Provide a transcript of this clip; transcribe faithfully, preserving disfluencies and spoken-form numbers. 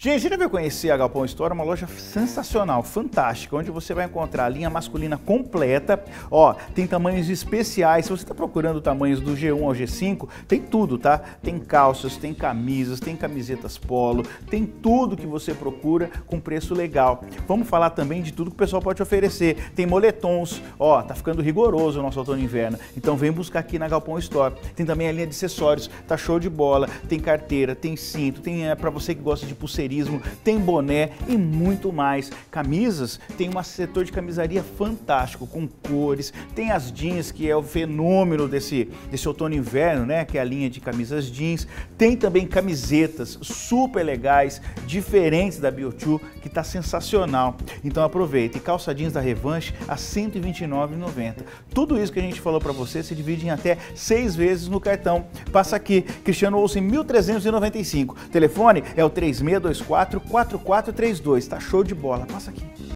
Gente, você já veio conhecer a Galpão Store, uma loja sensacional, fantástica, onde você vai encontrar a linha masculina completa. Ó, tem tamanhos especiais. Se você está procurando tamanhos do G um ao G cinco, tem tudo, tá? Tem calças, tem camisas, tem camisetas polo, tem tudo que você procura com preço legal. Vamos falar também de tudo que o pessoal pode oferecer. Tem moletons, ó, tá ficando rigoroso o nosso outono e inverno, então vem buscar aqui na Galpão Store. Tem também a linha de acessórios, tá show de bola. Tem carteira, tem cinto, tem é, para você que gosta de pulseirinha, tem boné e muito mais. Camisas, tem um setor de camisaria fantástico, com cores, tem as jeans, que é o fenômeno desse, desse outono e inverno, né? Que é a linha de camisas jeans. Tem também camisetas super legais, diferentes da B O dois, que tá sensacional. Então aproveita. E calça jeans da Revanche a cento e vinte e nove reais e noventa centavos. Tudo isso que a gente falou para você se divide em até seis vezes no cartão. Passa aqui, Cristiano Olsen mil trezentos e noventa e cinco. Telefone é o três seis dois quatro, quatro quatro três dois. Tá show de bola. Passa aqui.